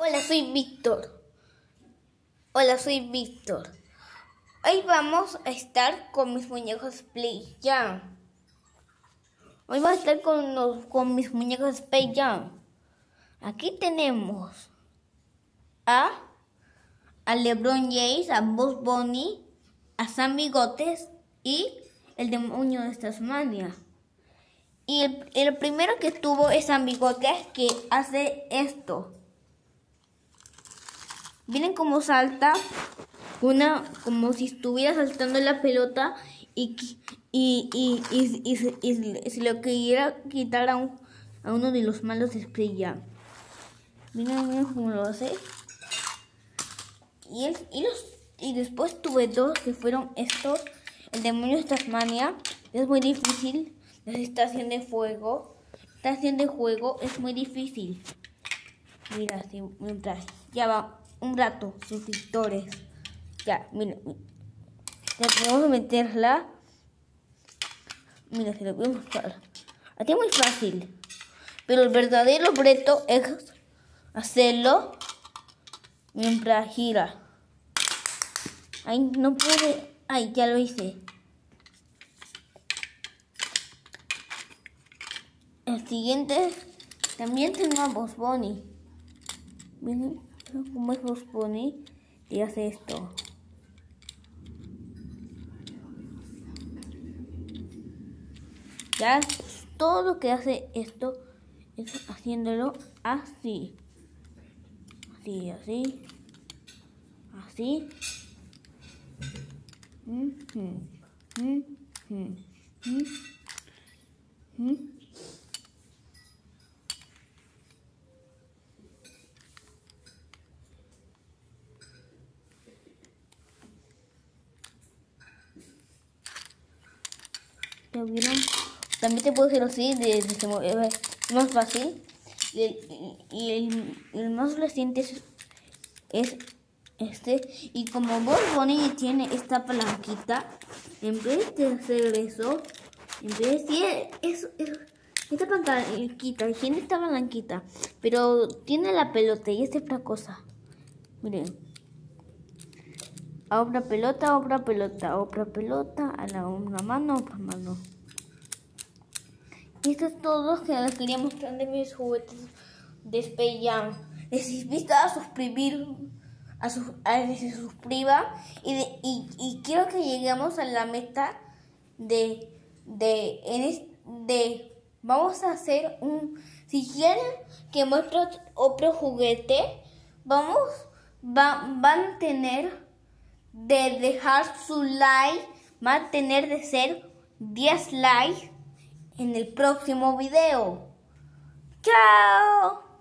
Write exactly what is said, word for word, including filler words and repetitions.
Hola, soy Víctor. Hola, soy Víctor. Hoy vamos a estar con mis muñecos Space Jam. Hoy vamos a estar con, los, con mis muñecos Space Jam. Aquí tenemos a, a LeBron James, a Bugs Bunny, a Sam Bigotes y el demonio de Tasmania. Y el, el primero que tuvo es Sam Bigotes, que hace esto. Miren cómo salta, una como si estuviera saltando la pelota y, y, y, y, y, y, y, y se lo quería quitar a, un, a uno de los malos de Space Jam. Miren, miren cómo lo hace. Y, el, y, los, y después tuve dos que fueron estos. El demonio de Tasmania. Es muy difícil. La estación de fuego. La estación de juego es muy difícil. Mira, así, mientras ya va un rato, suscriptores. Ya, mira, mira. Ya podemos meterla. Mira, se lo voy a mostrar. Aquí es muy fácil. Pero el verdadero reto es hacerlo mientras gira. Ay, no puede. Ay, ya lo hice. El siguiente también tenemos Bugs Bunny. Miren cómo es Bugs Bunny y hace esto. Ya todo lo que hace esto es haciéndolo así. Así, así. Así. Mm -hmm. Mm -hmm. Mm -hmm. ¿Ya vieron? También te puedo hacer así, de, de, de, es más fácil. Y el, y el, el más reciente es, es este. Y como Bugs Bunny tiene esta palanquita, en vez de hacer eso, en vez de eso, eso, esta palanquita, tiene esta palanquita, pero tiene la pelota y esta es otra cosa. Miren. A otra pelota, a otra pelota, a otra pelota, a la una mano, a otra mano. Y esto es todo lo que les quería mostrar de mis juguetes de Space Jam. Les invito a suscribir, a, su, a que se suscriba y, de, y, y quiero que lleguemos a la meta de, de, de, de vamos a hacer un, si quieren que muestre otro juguete, vamos, va, van a tener de dejar su like, va a tener de ser diez likes en el próximo video. ¡Chao!